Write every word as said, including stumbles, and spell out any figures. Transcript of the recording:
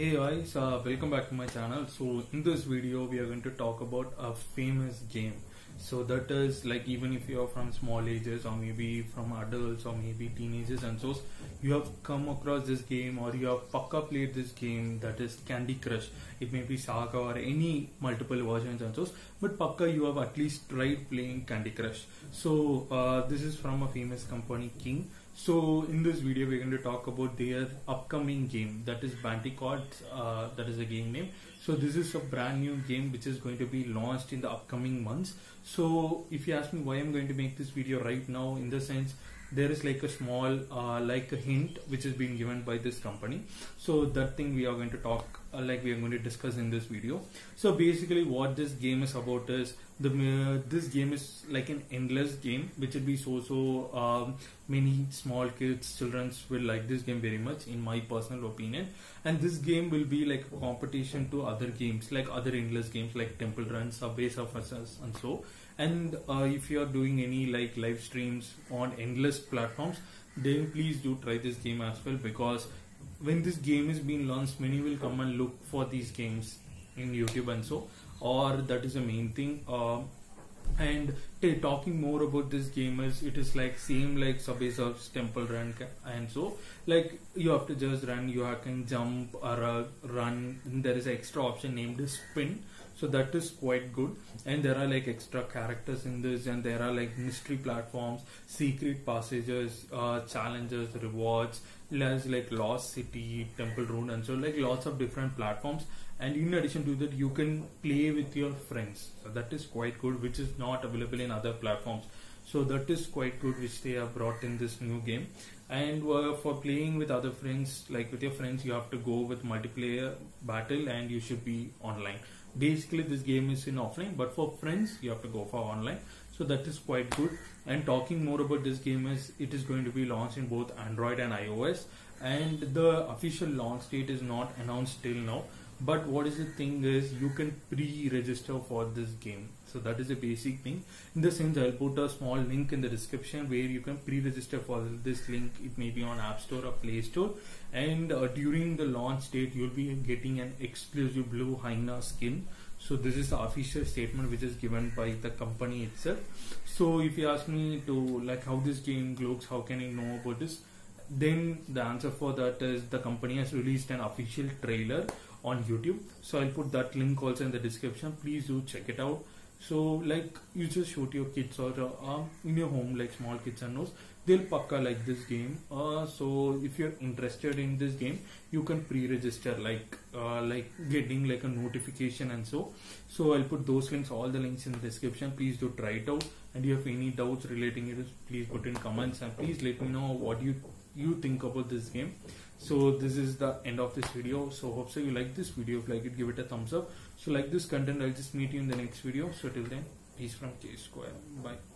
Hey guys, uh, welcome back to my channel. So in this video we are going to talk about a famous game. So that is like, even if you are from small ages or maybe from adults or maybe teenagers and so, you have come across this game or you have pakka played this game, that is Candy Crush. It may be Saga or any multiple versions and so, but pakka you have at least tried playing Candy Crush. So uh, this is from a famous company, King. So in this video we're going to talk about their upcoming game, that is Bandicoot, uh, that is a game name. So this is a brand new game which is going to be launched in the upcoming months. So if you ask me why I'm going to make this video right now, in the sense there is like a small uh, like a hint which is being given by this company. So that thing we are going to talk uh, like we are going to discuss in this video. So basically what this game is about is the uh, this game is like an endless game which will be so so um, many small kids, children will like this game very much in my personal opinion. And this game will be like a competition to other games, like other endless games like Temple Run, Subway Surfers and so. And uh, if you are doing any like live streams on endless platforms, then please do try this game as well, because when this game is being launched, many will come and look for these games in YouTube and so, or that is the main thing. Uh, and hey, talking more about this game is, it is like same like Subway Surfers, Temple Run and so, like you have to just run, you can jump or uh, run. There is an extra option named spin. So that is quite good, and there are like extra characters in this, and there are like mystery platforms, secret passages, uh, challenges, rewards, there's like Lost City, Temple Run and so, like lots of different platforms. And in addition to that, you can play with your friends. So that is quite good, which is not available in other platforms. So that is quite good, which they have brought in this new game. And uh, for playing with other friends, like with your friends, you have to go with multiplayer battle and you should be online. Basically this game is in offline, but for friends you have to go for online. So that is quite good. And talking more about this game is, it is going to be launched in both Android and iOS, and the official launch date is not announced till now. But what is the thing is, you can pre-register for this game. So that is a basic thing. In the sense, I'll put a small link in the description where you can pre-register for this link. It may be on App Store or Play Store. And uh, during the launch date, you'll be getting an exclusive blue hyena skin. So this is the official statement which is given by the company itself. So if you ask me to like how this game looks, how can I know about this? Then the answer for that is, the company has released an official trailer on YouTube. So I'll put that link also in the description. Please do check it out. So like, you just show to your kids or uh, in your home, like small kids and those, they'll pakka like this game. Uh, so if you're interested in this game, you can pre-register, like uh, like getting like a notification and so. So I'll put those links, all the links in the description. Please do try it out. And if you have any doubts relating it, please put in comments, and please let me know what you you think about this game. So this is the end of this video. So hope so you like this video. If you like it, give it a thumbs up. So like this content, I'll just meet you in the next video. So till then, peace from K Square. Bye.